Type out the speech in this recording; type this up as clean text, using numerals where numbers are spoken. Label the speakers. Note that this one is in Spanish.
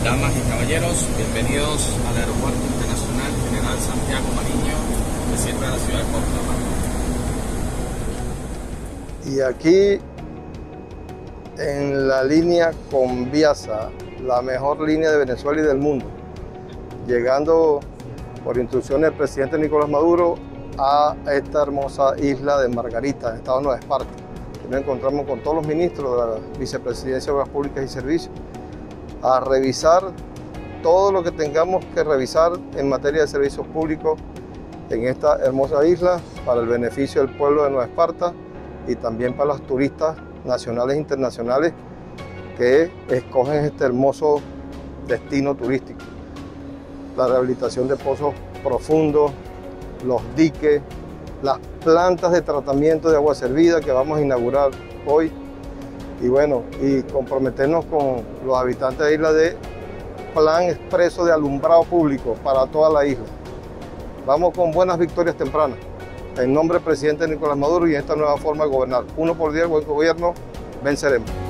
Speaker 1: Damas y caballeros, bienvenidos al Aeropuerto Internacional General Santiago Mariño, que sirve a la ciudad de Puerto La Marca.
Speaker 2: Y aquí en la línea Conviasa, la mejor línea de Venezuela y del mundo, llegando por instrucciones del presidente Nicolás Maduro a esta hermosa isla de Margarita, en el estado de Nueva Esparta. Nos encontramos con todos los ministros de la Vicepresidencia de Obras Públicas y Servicios a revisar todo lo que tengamos que revisar en materia de servicios públicos en esta hermosa isla para el beneficio del pueblo de Nueva Esparta y también para los turistas nacionales e internacionales que escogen este hermoso destino turístico. La rehabilitación de pozos profundos, los diques, las plantas de tratamiento de agua servida que vamos a inaugurar hoy y bueno, y comprometernos con los habitantes de la isla de plan expreso de alumbrado público para toda la isla. Vamos con buenas victorias tempranas. En nombre del presidente Nicolás Maduro y en esta nueva forma de gobernar. Uno por día, buen gobierno, venceremos.